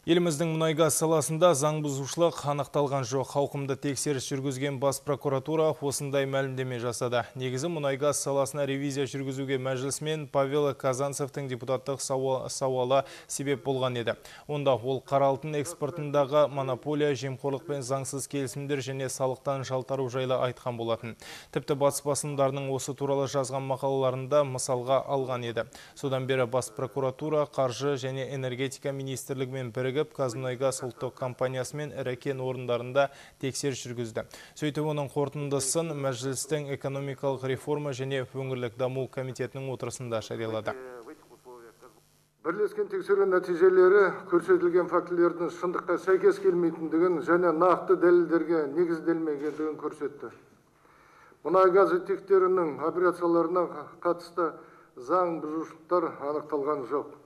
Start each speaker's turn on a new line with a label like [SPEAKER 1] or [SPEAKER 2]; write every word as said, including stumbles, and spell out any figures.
[SPEAKER 1] Еліміздің мұнай-газ саласында заң бұзушылық анықталған жоқ. Ауқымды тексеріс жүргізген бас прокуратура осындай мәлімдеме жасады. Негізі мұнай-газ саласына ревизия жүргізуге мәжілісмен Павел Казанцевтің депутаттық сауалы себеп болған еді. Онда ол қара алтын экспортындағы монополия, жемқорлық пен заңсыз келісімдер және салықтан жалтару жайлы айтқан болатын. Тіпті батыс басылымдарының осы туралы жазған мақалаларында мысалға алған еді. Содан бері бас прокуратура, қаржы және энергетика министрлігімен бірігіп Қазмұнайгаз ұлттық компаниясымен ірі кен орындарында тексеріс жүргізді. Сөйтіп оның қорытындысын мәжілістің экономикалық реформа және өңірлік даму комитетінің отырысында жариялады.
[SPEAKER 2] Бірлескен тексеру нәтижелері көрсетілген фактілердің шындыққа сәйкес келмейтіндігін және нақты дәлелдерге негізделмегендігін көрсетті. Мұнай-газ жетектерінің операцияларына қатысты заң бұзушылықтар анықталған жоқ.